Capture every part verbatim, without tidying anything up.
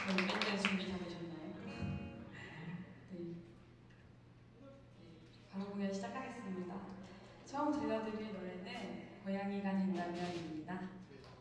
저희 밴드 준비 다 되셨나요? 네. 바로 공연 시작하겠습니다. 처음 들려드릴 노래는 고양이가 된다면입니다.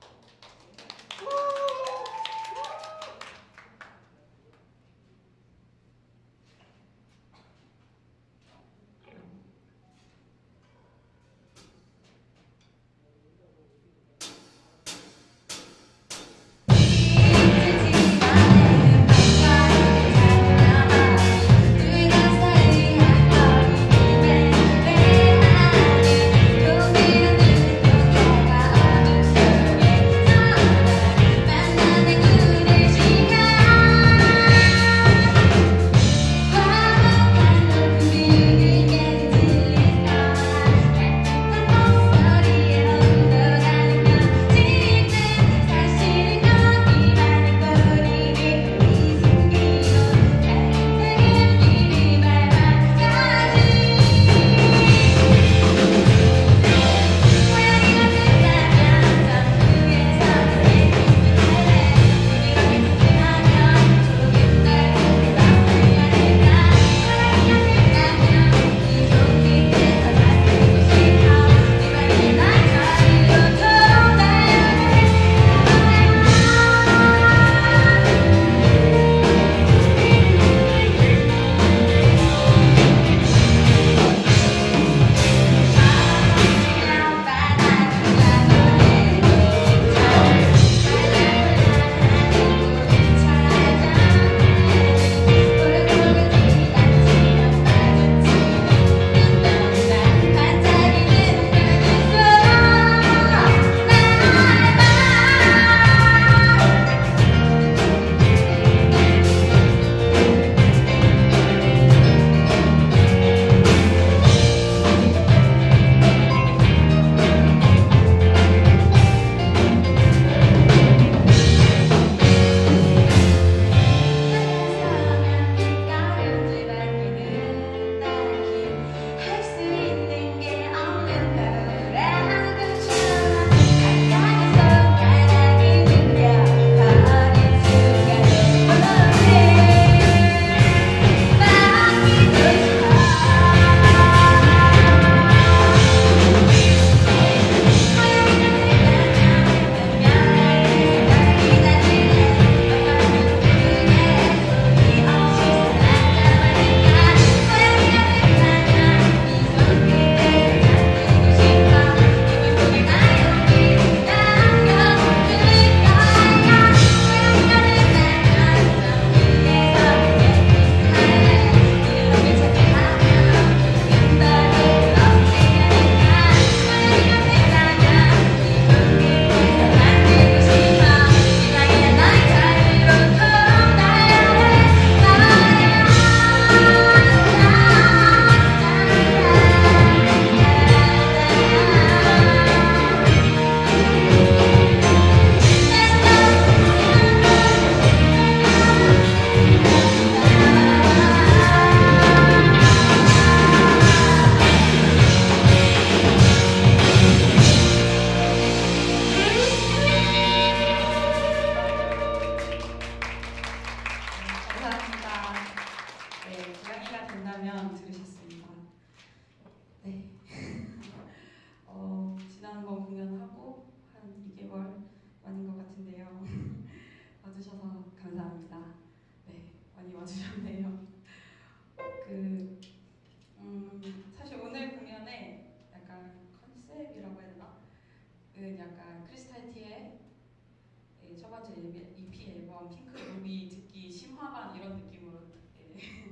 이피 앨범 핑크 루비 듣기 심화반 이런 느낌으로 예,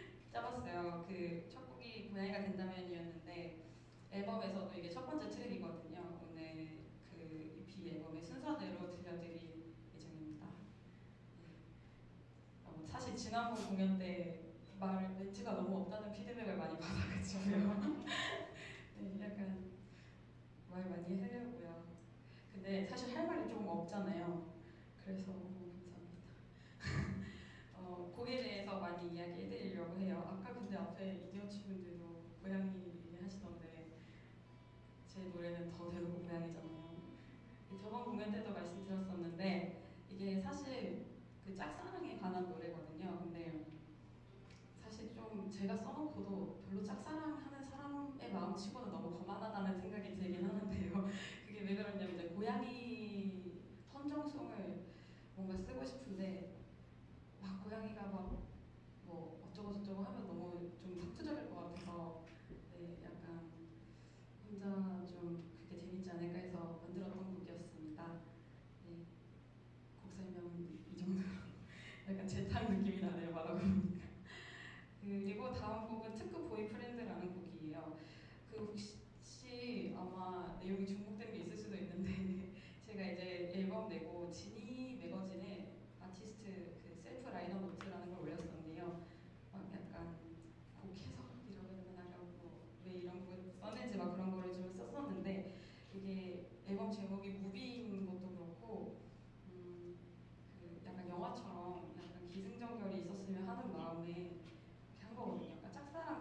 짜봤어요. 그 첫 곡이 고양이가 된다면이었는데 앨범에서도 이게 첫 번째 트랙이거든요. 오늘 그 이피 앨범의 순서대로 들려드릴 예정입니다. 예. 어, 사실 지난번 공연 때 말 멘트가 너무 없다는 피드백을 많이 받아가지고요. 네, 약간 말 많이 하려고요. 근데 사실 할 말이 조금 없잖아요. 그래서 너무 감사합니다. 어, 곡에 대해서 많이 이야기해드리려고 해요. 아까 근데 앞에 이디어치 분들도 고양이 얘기하시던데 제 노래는 더 대놓고 고양이잖아요. 저번 공연 때도 말씀드렸었는데 이게 사실 그 짝사랑이 제가 써놓고도 별로 짝사랑하는 사람의 마음치고는 너무 거만하다는 생각이 들긴 하는데요. 그게 왜 그러냐면 이제 고양이 헌정송을 뭔가 쓰고 싶은데 막 고양이가 막 뭐 어쩌고 저쩌고 하면 너무 좀 상투적일 것 같아서 네, 약간 혼자 좀 그게 재밌지 않을까 해서 만들었던 곡이었습니다. 네, 곡 설명 이 정도로 약간 재탕 느낌이 나네요, 말하고 보니까. 그리고 다음 곡은 특급 보이프렌드라는 곡이에요. 그 혹시 아마 내용이 중복된 게 있을 수도 있는데 제가 이제 앨범 내고 지니 매거진에 아티스트 그 셀프 라이너 노트라는 걸 올렸었는데요. 막 약간 곡 해석이라고 해야 되나 뭐왜 이런 곡을 써낸지 막 그런 거를 좀 썼었는데 이게 앨범 제목이 무비인 것도 그렇고 음, 그 약간 영화처럼 약간 기승전결이 있었으면 하는 마음에 이렇게 한 거거든요. 약간 짝사랑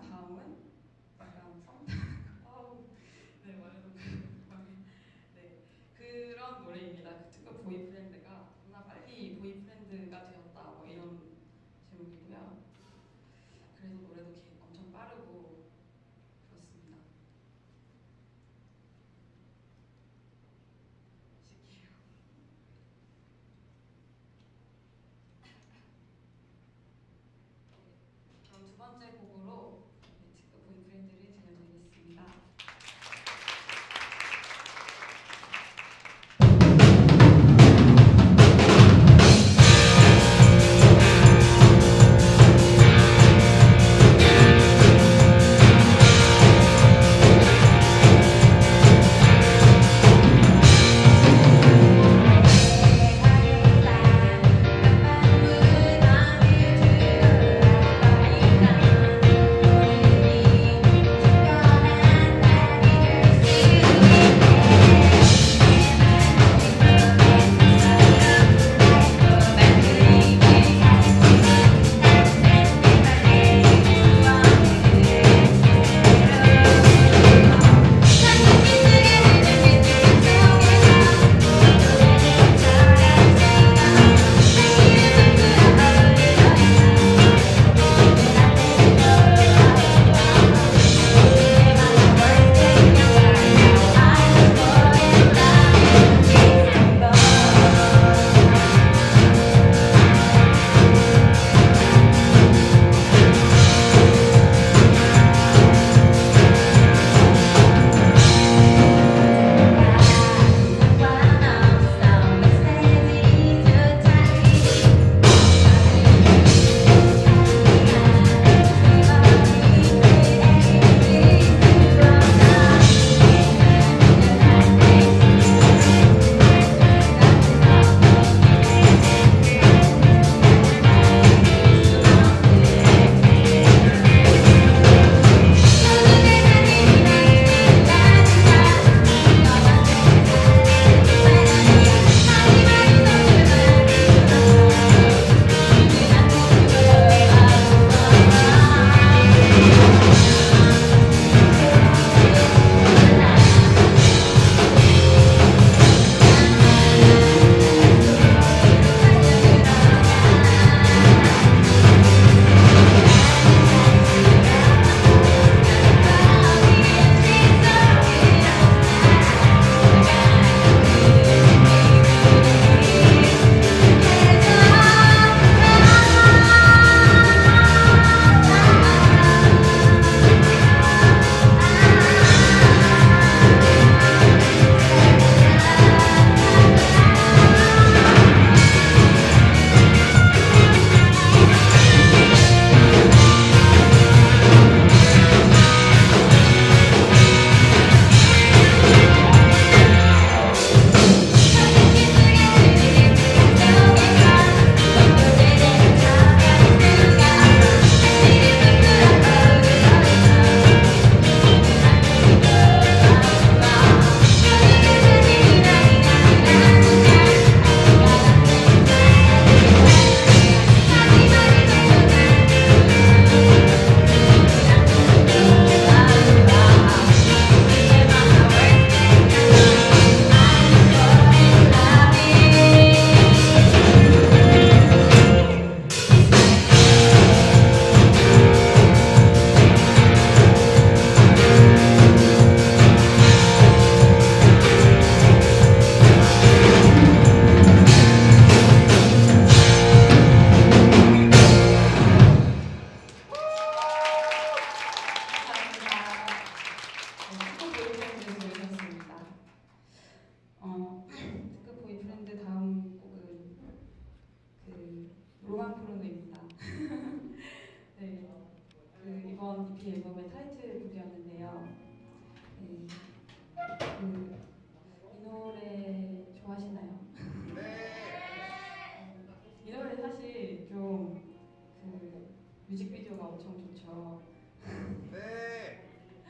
엄청 좋죠. 네.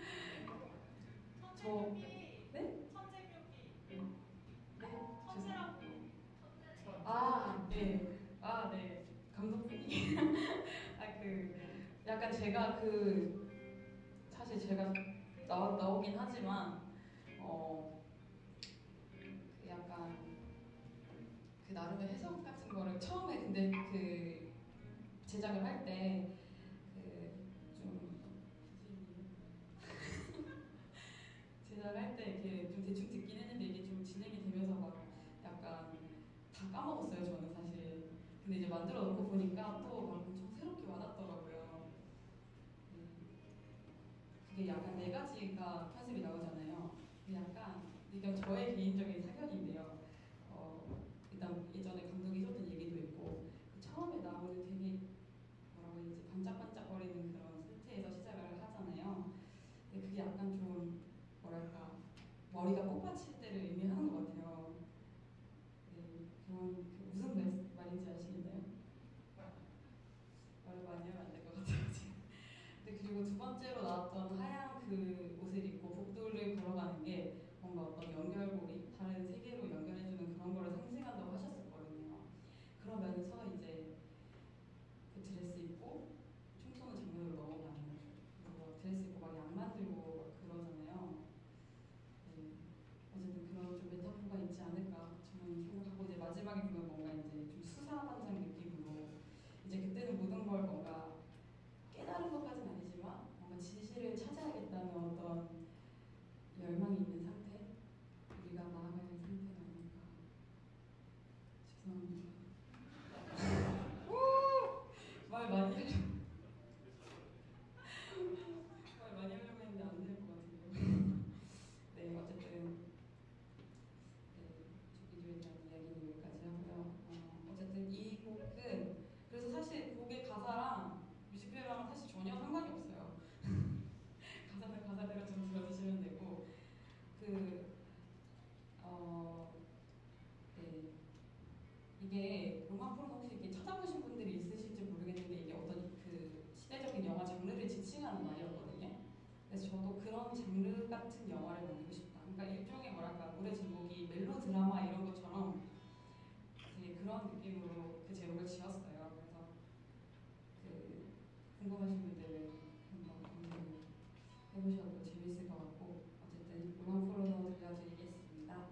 저 네? 천재라고. 아, 네. 아, 네. 감독님. 아, 그 약간 제가 그 사실 제가 나, 나오긴 하지만 어 그 약간 그 나름의 해석 같은 거를 처음에 근데 그 제작을 할 때 그 좀 제작을 할 때 이렇게 좀 대충 듣긴 했는데 이게 좀 진행이 되면서 막 약간 다 까먹었어요 저는 사실. 근데 이제 만들어 놓고 보니까 또 막 엄청 새롭게 와닿더라고요. 음, 그게 약간 네 가지가 컨셉이 나오잖아요. 근데 약간 이건 저의 개인적인 사견인데요. 어, 일단 예전에 감독이 해줬던 얘기도 있고 그 처음에 나오는 되게 뭐라고 해야 되지 반짝반짝거리는 그런 세트에서 시작을 하잖아요. 근데 그게 약간 좀 뭐랄까 머리가 꽃받칠 때를 의미하는 것 같아요. 네, 그런 그 무슨 말, 말인지 아시겠나요? 말을 많이 하면 안 될 것 같아요 지금. 근데 그리고 두 번째로 나왔던 하얀 그 옷을 입고 복도를 걸어가는 게 뭔가 어떤 연결고리, 다른 세계로 연결해주는 그런 거를 상징한다고 하셨었거든요. 그러면서 이제 그 드레스 입고 총 쏘는 장면으로 넘어가는 거죠. 그리고 드레스 입고 막 약 만들고 막 그러잖아요. 네. 어쨌든 그런 좀 메타포가 있지 않을까 저는 생각하고 이제 마지막에 보면 뭔가 이제 좀 수사반장 느낌으로 이제 그때는 모든 걸 뭔가 깨달은 것까지는 아니지만 뭔가 진실을 찾아야겠다는 어떤 열망이 있는 상태, 우리가 나아가야 할 상태가 아닐까. 죄송합니다. 말 많이 하려고 말 많이 하려고 했는데 안 될 것 같은데요. 네, 어쨌든 네, 조기조에 대한 이야기는 여기까지 하고요. 어, 어쨌든 이 곡은 그래서 사실 곡의 가사랑 뮤직비디오랑 사실 전혀 상관이 없어요. 가사는 가사대로 좀 들어주시면 되고 그 어, 네. 이게 음악 프로는 혹시 이렇게 찾아보신 분들이 있으실지 모르겠는데 이게 어떤 그 시대적인 영화 장르를 지칭하는 말이었거든요. 그래서 저도 그런 장르 같은 영화를 만들고 싶다. 그러니까 일종의 뭐랄까 노래 제목이 멜로 드라마 이런 것처럼 되게 그런 느낌으로 그 제목을 지었어요. 그래서 그 궁금하신 분들은 한번 검색을 해보셔도 재밌을 것 같고 어쨌든 음악 프로도 들려드리겠습니다.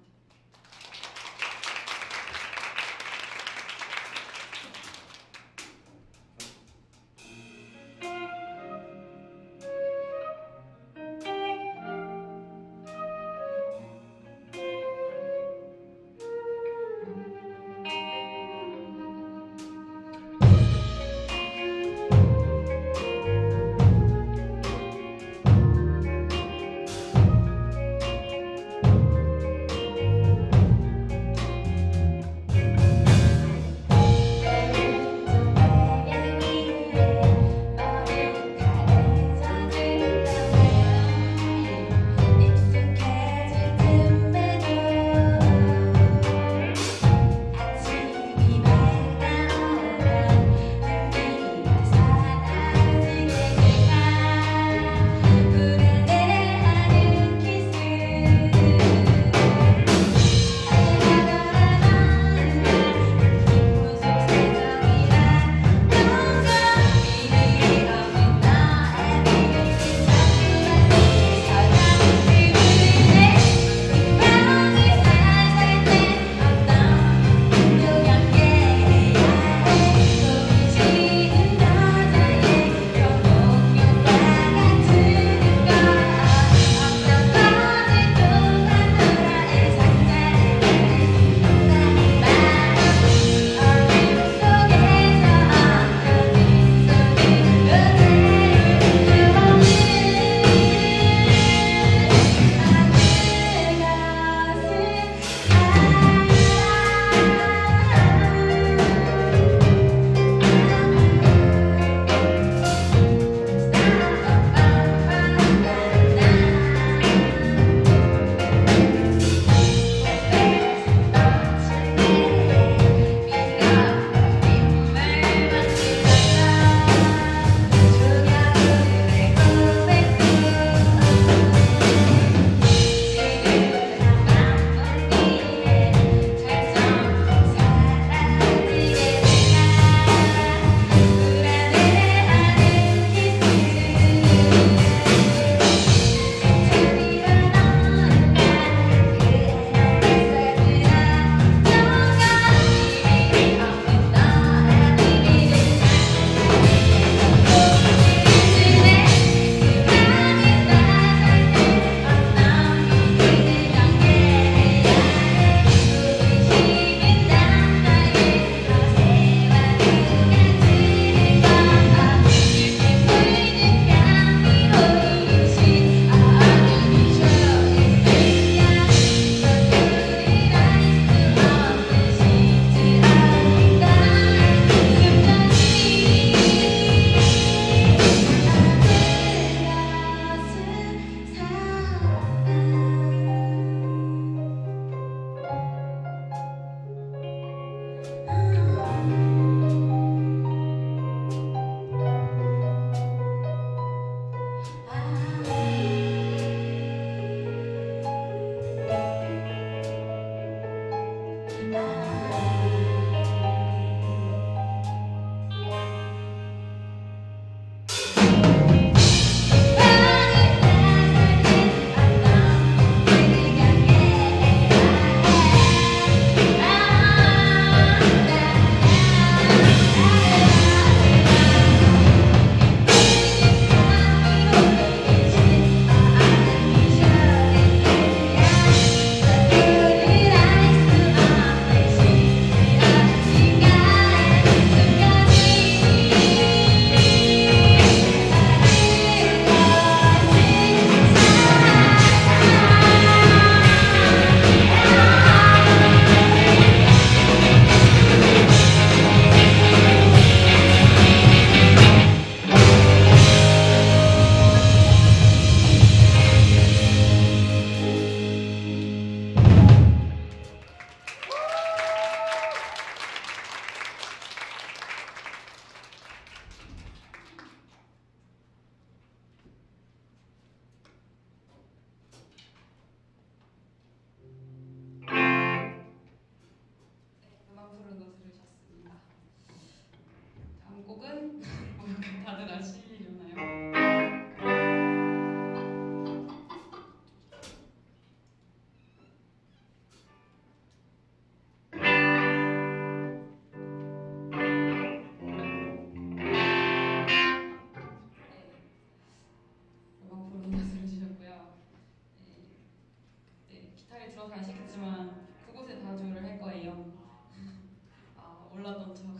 몰랐던 척.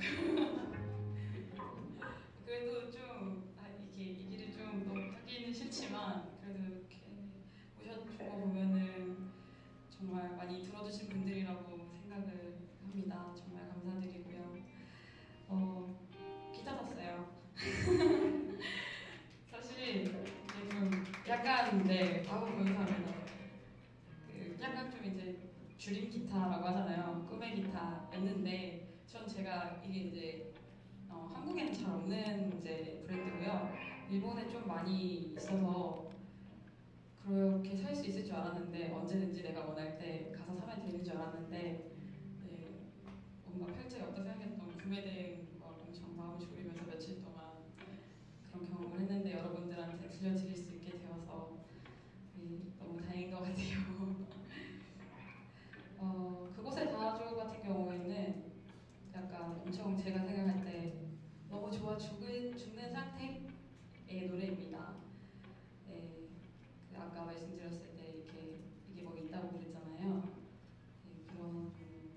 그래도 좀 아, 이게 이 길을 좀 너무 하기는 싫지만 그래도 이렇게 오셔준 거 보면은 정말 많이 들어주신 분들이라고 생각을 합니다. 정말 감사드리고요. 어, 기타 샀어요. 사실 이제 좀 약간 네 과거 감사합니다. 그 약간 좀 이제 줄임 기타라고 하잖아요. 꿈의 기타였는데 전 제가 이게 이제 어, 한국에는 잘 없는 이제 브랜드고요. 일본에 좀 많이 있어서 그렇게 살 수 있을 줄 알았는데 언제든지 내가 원할 때 가서 사면 되는 줄 알았는데 네, 뭔가 팔찌가 없다 생각했던 구매된 걸 엄청 마음을 졸이면서 며칠 동안 그런 경험을 했는데 여러분들한테 들려드릴 수 있게 되어서 네, 너무 다행인 것 같아요. 어, 그곳의 다조 같은 경우에는 약간 엄청 제가 생각할 때 너무 좋아 죽은, 죽는 상태의 노래입니다. 네, 그 아까 말씀드렸을 때 이렇게 이게 뭐 있다고 그랬잖아요. 네, 그런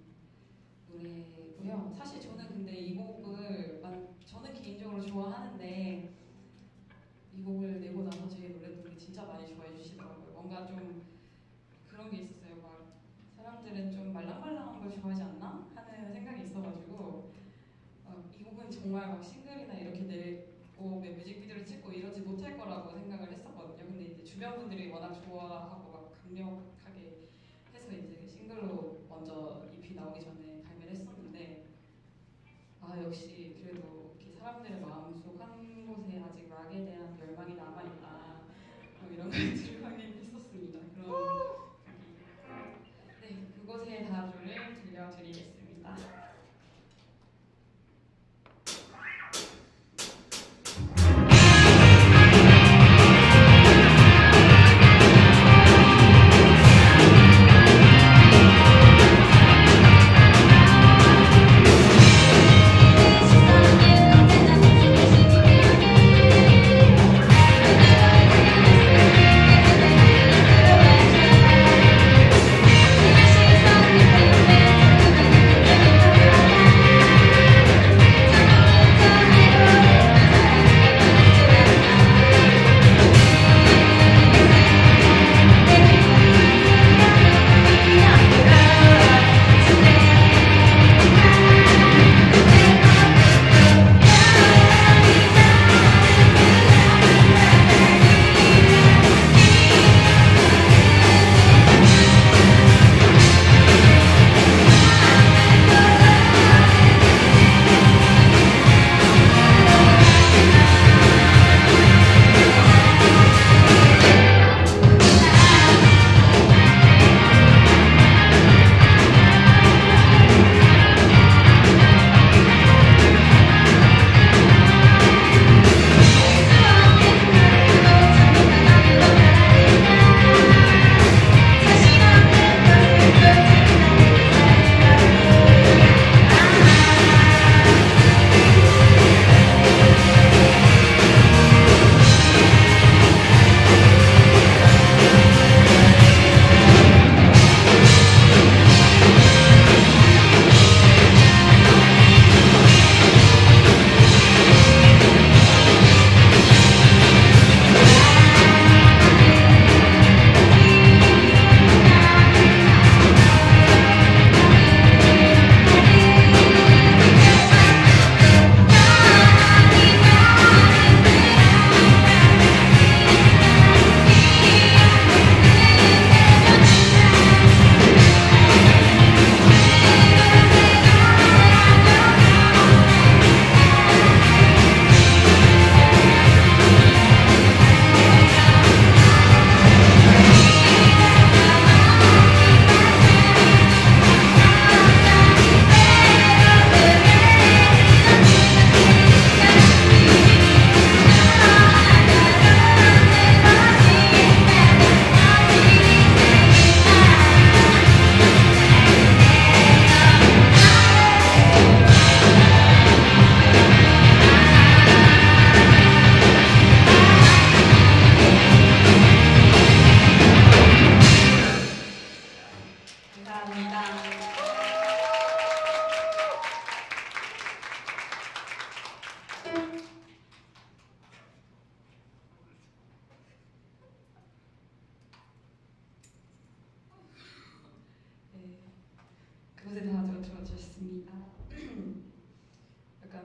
노래고요. 사실 저는 근데 이 곡을 저는 개인적으로 좋아하는데 이 곡을 내고 나서 제 노래들이 진짜 많이 좋아해 주시더라고요. 뭔가 좀 그런 게 있었어요. 막 사람들은 좀 말랑말랑한 걸 좋아하지 않나 하는 생각이 있어가지고 어, 이 곡은 정말 막 싱글이나 이렇게 내고 뮤직비디오를 찍고 이러지 못할 거라고 생각을 했었거든요. 근데 이제 주변 분들이 워낙 좋아하고 막 강력하게 해서 이제 싱글로 먼저 이피 나오기 전에 발매를 했었는데 아 역시 그래도 이렇게 사람들의 마음속 한 곳에 아직 락에 대한 열망이 남아있다 뭐 이런 것들을 확인했었습니다. 그런 네 그곳의 다조를 들려드리겠습니다. We'll be right back.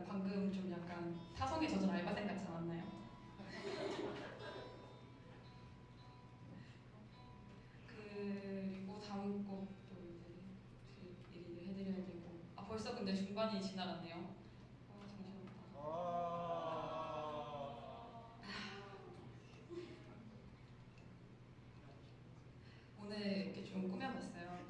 약간 방금 좀 약간 타성에 젖은 알바생 같지 않았나요? 그리고 다음 곡도 이제 얘기를 해드려야 되고 아 벌써 근데 중반이 지나갔네요. 아 정신없다. 오늘 이렇게 좀 꾸며봤어요.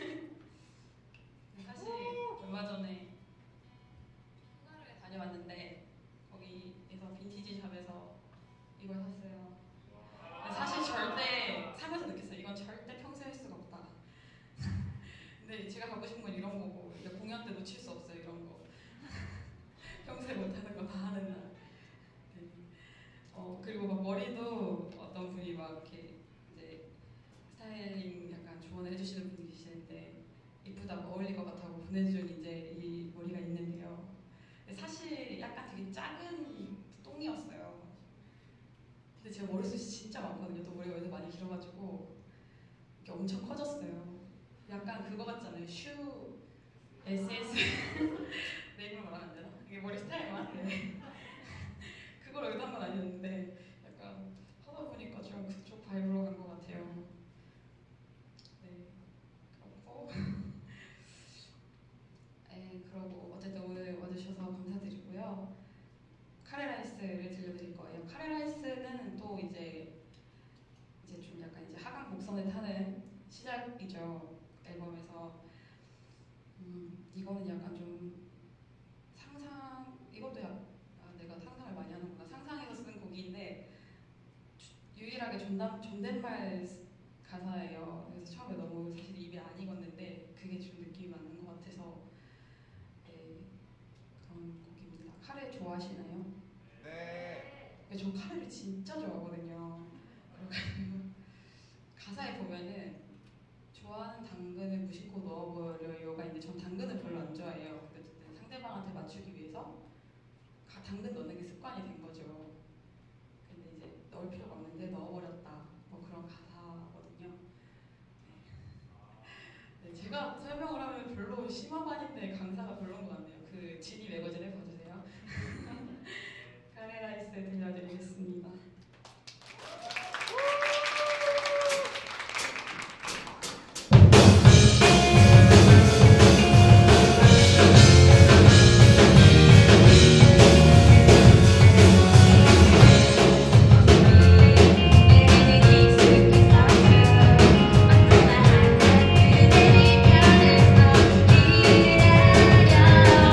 사실 얼마 전에 하나로에 다녀왔는데 거기에서 빈티지 샵에서 이걸 샀어요. 사실 절대 사면서 느꼈어요. 이건 절대 평소에 할 수가 없다. 근데 제가 갖고 싶은 건 이런 거고 이제 공연 때 놓칠 수 없어요. 이런 거. 평소에 못하는 거 다 하는 날. 네. 어 그리고 막 머리도 어떤 분이 막 이렇게 이제 스타일링 약간 조언을 해주시는 분이 계시는데 이쁘다고 어울릴 것 같다고 보내준 이제 이 머리가 있는데요. 사실 약간 되게 작은 똥이었어요. 근데 제가 머리숱이 진짜 많거든요. 또 머리가 요새 많이 길어가지고 이게 엄청 커졌어요. 약간 그거 같잖아요. 슈 에스에스 내 이름을 말하면 안 되나? 이게 머리 스타일만 네. 그걸 의도한 건 아니었는데 약간 하다 보니까 좀 그쪽 바이브로 간 것 같아요. 네, 그렇고 네, 그러고 어쨌든 오늘 와주셔서 감사드리고요. 카레라이스를 들려드릴 거예요. 카레라이스는 또 이제 이제 좀 약간 이제 하강 곡선을 타는 시작이죠. 앨범에서 음, 이거는 약간 좀 상상 이것도 약 아, 내가 상상을 많이 하는구나. 상상해서 쓴 곡인데 주, 유일하게 존댓, 존댓말 가사예요. 그래서 처음에 너무 사실 입이 안 익었는데 그게 좀 느낌이 맞는 것 같아서 네, 그런 곡입니다. 카레 좋아하시나요? 네. 저 카레를 진짜 좋아하거든요. 그래가지고 가사에 보면은 좋아하는 당근을 무심코 넣어버려요가 있는데 전 당근을 별로 안 좋아해요. 근데 상대방한테 맞추기 위해서 당근 넣는 게 습관이 된 거죠. 근데 이제 넣을 필요가 없는데 넣어버렸다. 뭐 그런 가사거든요. 네. 네, 제가 설명을 하면 별로 심화반인데 강사가 별로인 것 같네요. 그 지니 매거진에 봐주세요. 카레라이스 들려드리겠습니다. Yeah.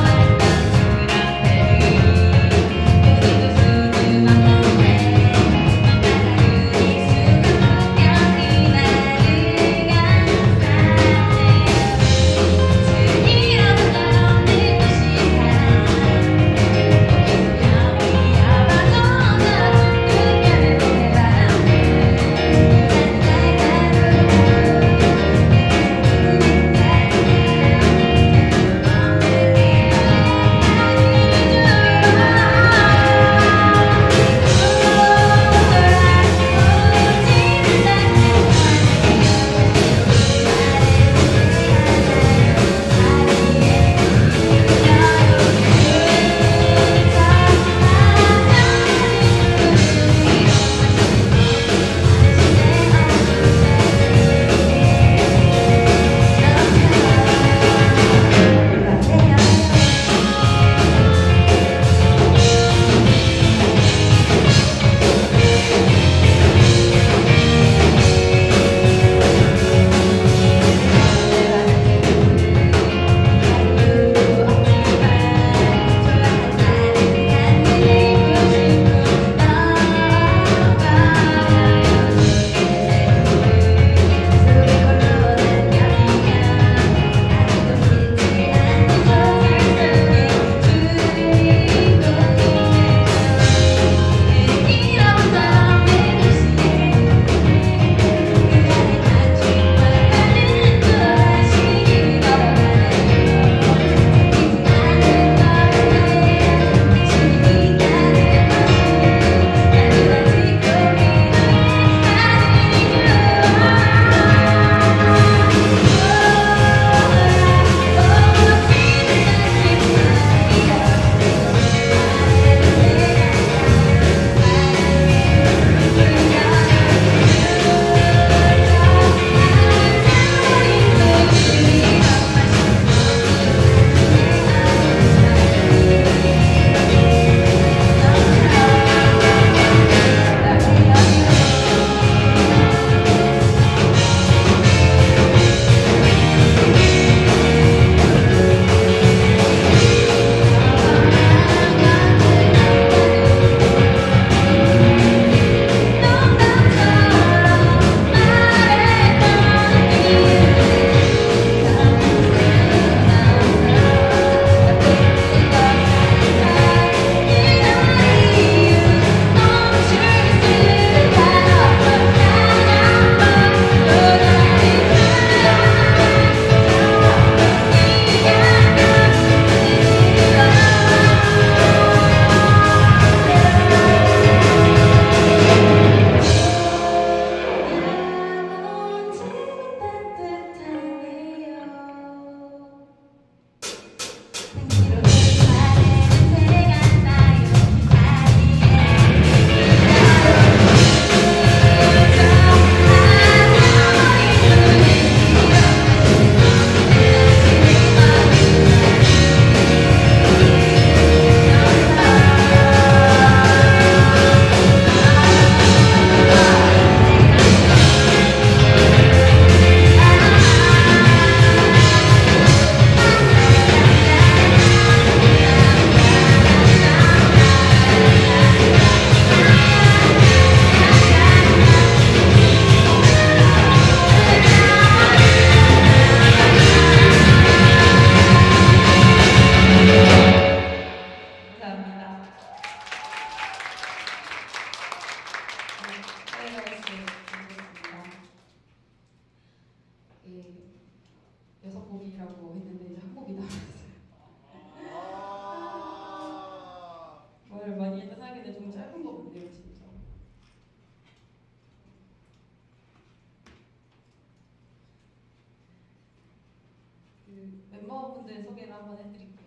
소개를 한번 해드릴게요.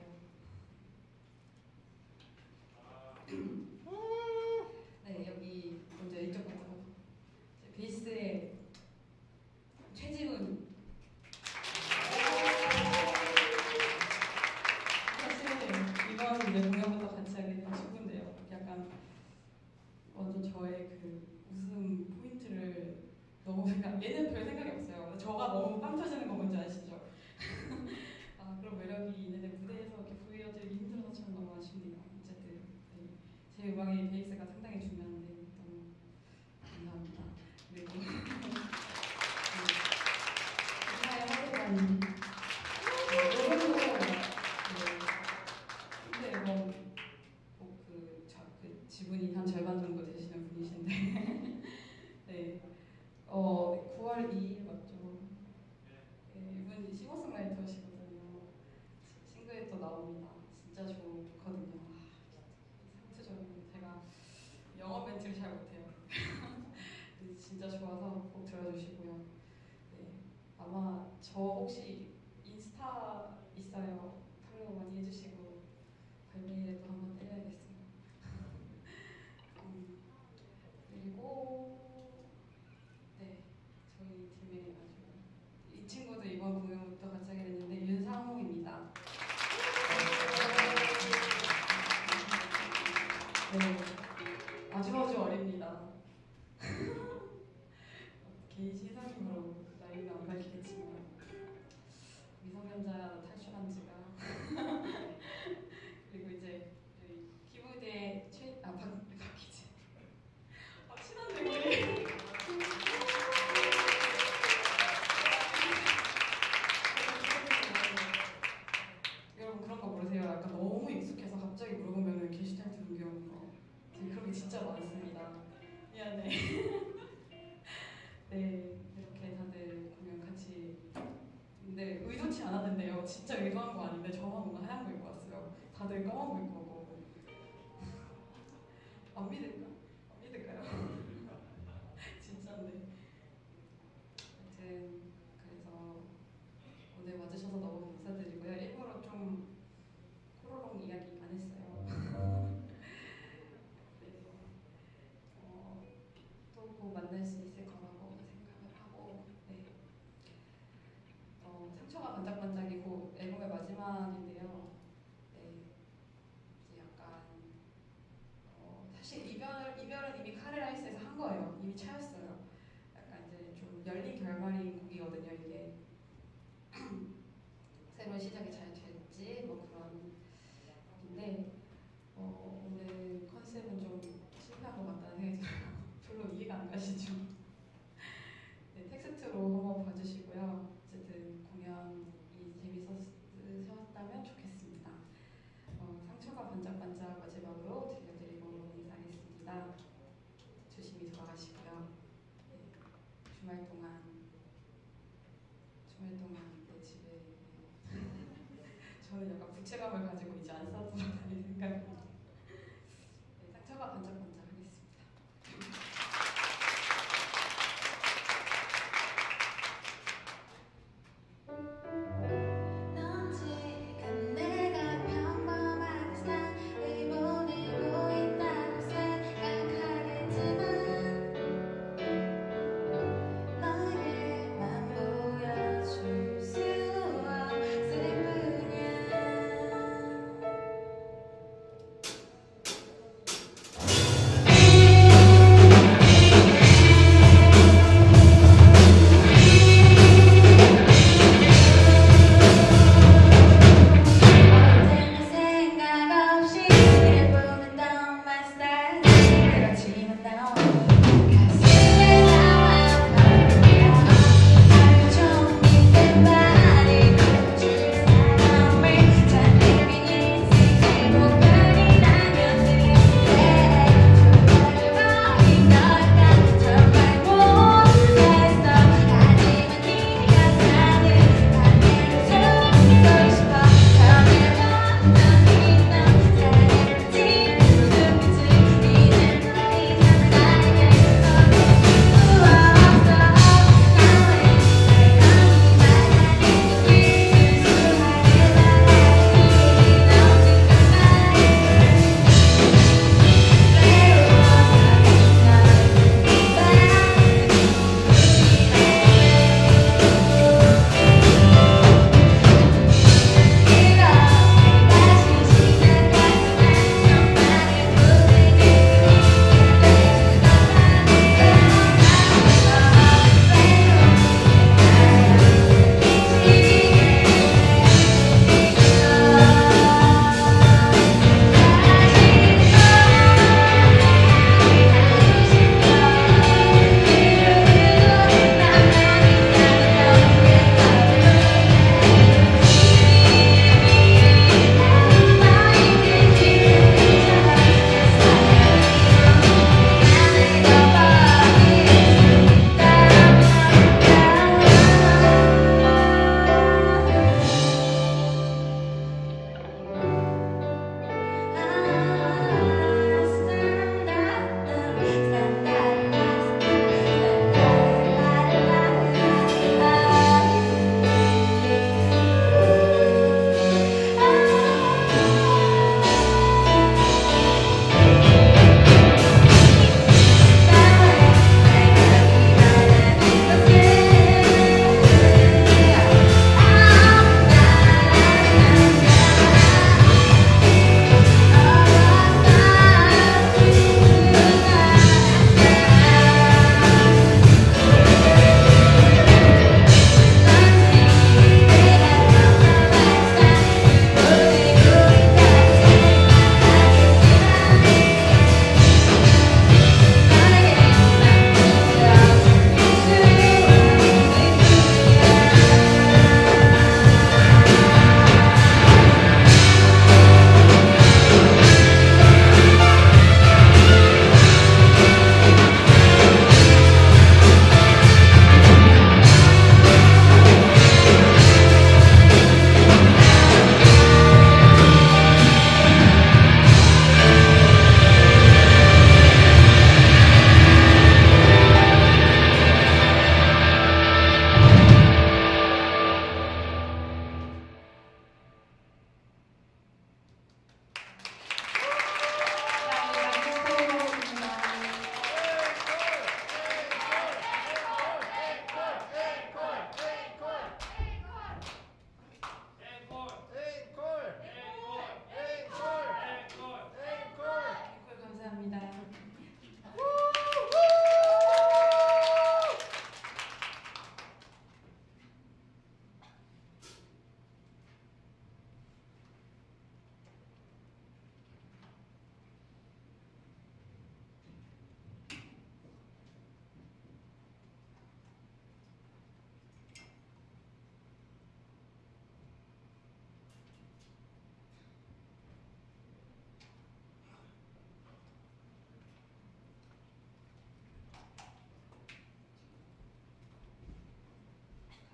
네, 여기 먼저 이쪽부터 베이스의 최지훈. 사실 이번 이제 공연부터 같이 하게 된 친구인데요. 약간 완전 저의 그 웃음 포인트를 너무 생각. 얘는 별 생각이 없어요. 저가 너무 빵 터지는 거 뭔지 아시죠? 아 그런 매력이 있는데 무대에서 이렇게 보여드리기 힘들어서 참 너무 아쉽네요. 어쨌든 네. 제 음악에 베이스가 상당히 중요한데 너무 감사합니다. 그리고 기타의 하대관 근데 앨범 꼭그 그 지분이 한 절반 정도 되시는 분이신데 네. 어 구월 이일 맞죠? 네, 이분이 싱어송라이터시거든요. 싱글에 또 나옵니다. 진짜 좋거든요. 아, 상투적인 제가 영어 멘트를 잘 못해요. 진짜 좋아서 꼭 들어주시고요. 네, 아마 저 혹시 인스타 있어요. 팔로우 많이 해주시고 발매일에도 한번 때려야겠어요. 음, 그리고 네, 저희 팀의 아주 이 친구도 이번 공연부터 같이 하게 됐는데 윤상홍입니다. 네, 아주 아주 어립니다. 개인 시선으로 나이는 안 밝히겠지만 미성년자 탈출한 지가 그리고 이제 저희 키보드의 최.. 아 박.. 박희진 아 친한데 우리 여러분 그런 거 모르세요? 약간 너무 익숙해서 갑자기 물어보면 게시탈트 등교하는 거 그런 게 진짜 많습니다. 미안해. 네, 이렇게 다들 공연 같이 근데 의도치 않았는데요. 진짜 의도한 거 아닌데 저만 뭔가 하얀 거 입고 왔어요. 다들 까만 거 입고 오고 안 믿을까? 안 믿을까요? 진짜인데 아무튼 그래서 오늘 와주셔서 너무 감사드리고요. 일부러 좀 코로롱 이야기 안 했어요. 네, 어, 또 곧 만날 수 있을 거라고 생각을 하고 네. 어, 상처가 반짝반짝이 고 앨범의 마지막인데요. 네, 이제 약간 어, 사실 이별 이별은 이미 카레라이스에서 한 거예요. 이미 차였어요. 약간 이제 좀 열린 결말인 곡이거든요. 이게 새로운 시작이 잘 될지 뭐 그런 곡인데 어, 오늘 컨셉은 좀 실패한 것 같다는 생각이 들어요. 별로 이해가 안 가시죠? 네, 텍스트로 한번 봐주시고요. 어쨌든 공연이 재밌었다면 좋겠습니다. 어, 상처가 반짝반짝 마지막으로 들려드리고 인사하겠습니다. 조심히 돌아가시고요. 네, 주말 동안 주말 동안 내 집에 저는 약간 부채감을 가지고 이제 안 싸도 다닐 생각입니다. 네, 상처가 반짝반짝 하겠습니다.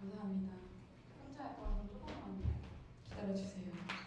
감사합니다. 혼자 할 거라서 조금만 기다려주세요.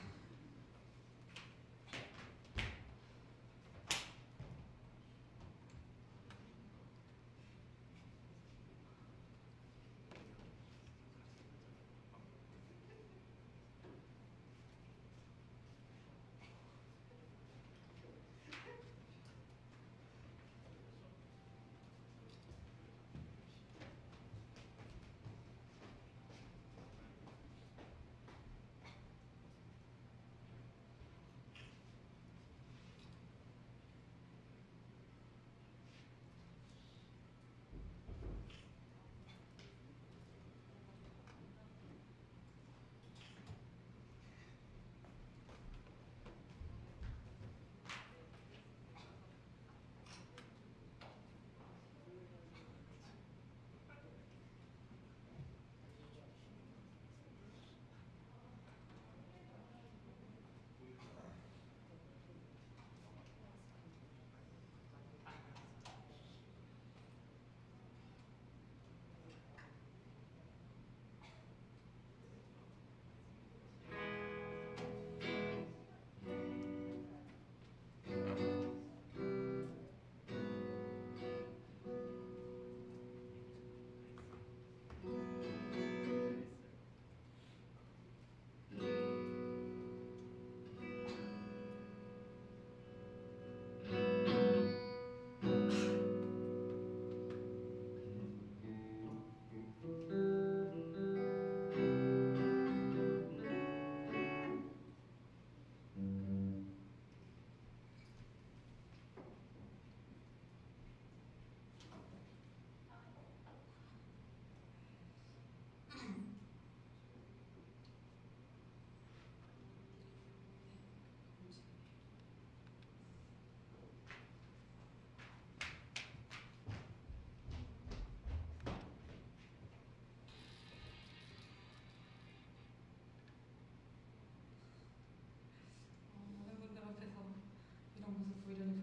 많은 분들 앞에서 이런 모습 보이려니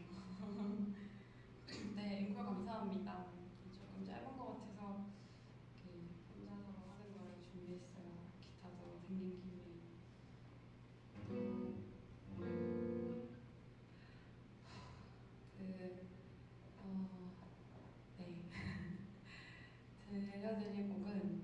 부끄럽네요. 네, 앵콜 감사합니다. 조금 짧은 것 같아서 이렇게 혼자서 하는 걸 준비했어요. 기타도 생긴 김에. 그, 어, 네. 들려드릴 곡은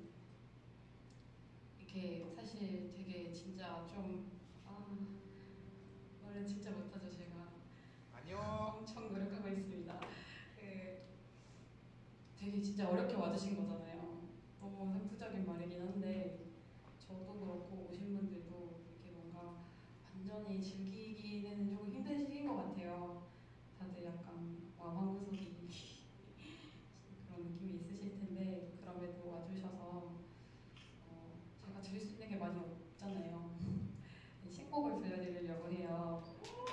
이렇게 사실 되게 진짜 좀 아, 노래 진짜 못하죠 제가. 안녕. 엄청 노력하고 있습니다. 그 되게 진짜 어렵게 와주신 거잖아요. 너무 상투적인 말이긴 한데 저도 그렇고 오신 분들도 이렇게 뭔가 완전히 즐기기는 조금 힘든 시기인 것 같아요. 다들 약간 마음고소기 그런 느낌이 있으실 텐데 그럼에도 와주셔서 어, 제가 드릴 수 있는 게 많이 없잖아요. 신곡을 들려드리려고 해요.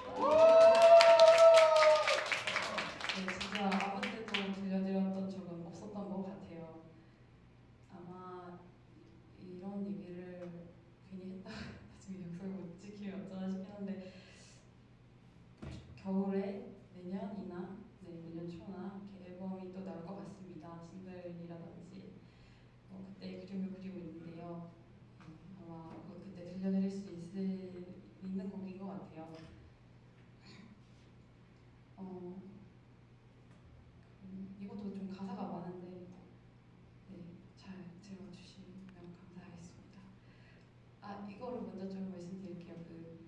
네, 진짜 아무 때도 들려드렸던 적은 없었던 것 같아요. 아마 이런 얘기를 괜히 했다가 나중에 약속을 못 지키면 어쩌나 싶긴 한데 겨울에 내년이나 네, 내년 초나 이렇게 앨범이 또 나올 것 같습니다. 싱글이라든지 어, 그때 그림을 그리고 있는데요. 음, 아마 그때 들려드릴 수 있을, 있는 곡인 것 같아요. 어, 음, 이것도 좀 가사가 많은데 네, 잘 들어주시면 감사하겠습니다. 아, 이거를 먼저 좀 말씀드릴게요. 그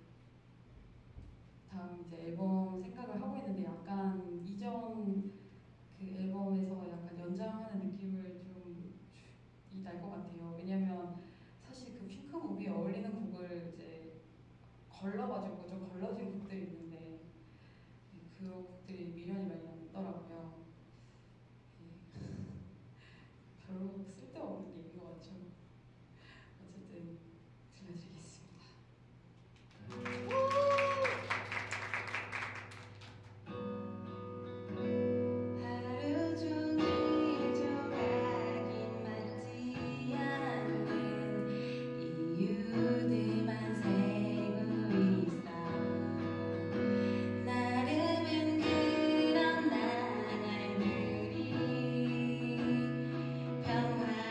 다음 이제 앨범 생각을 하고 있는데 약간 이전 그 앨범에서 약간 연장하는 느낌을 좀 날 것 같아요. 왜냐면 사실 그 핑크 무비에 어울리는 곡을 이제 걸러가지고 좀 걸러진 곡들이 있는데 그 곡들이 미련이 많이 남더라고요. 별로 쓸데없는 얘기인 것 같죠. 어쨌든 들려드리겠습니다. 하루 종일 조각이 맞지 않는 이유들만 세고 있어. 나름은 그런 나날들이 평화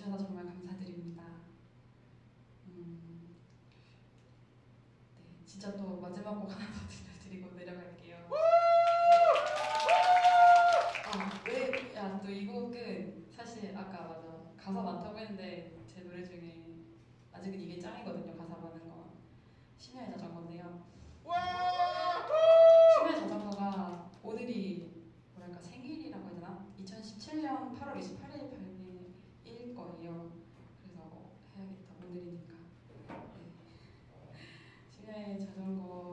와주셔서 정말 감사드립니다. 음, 네, 진짜 또 마지막 곡 하나 더 들려드리고 내려갈게요. 아, 왜? 야, 또 이 곡은 사실 아까 맞아 가사 많다고 했는데 제 노래 중에 아직은 이게 짱이거든요. 가사 많은 거. 심야의 자전거인데요. 심야의 자전거가 오늘이 뭐랄까 생일이라고 해야 되나? 이천십칠 년 팔월 이십팔일 발매일 거예요. 그래서 해야겠다. 오늘이니까. 네. 심야의 자전거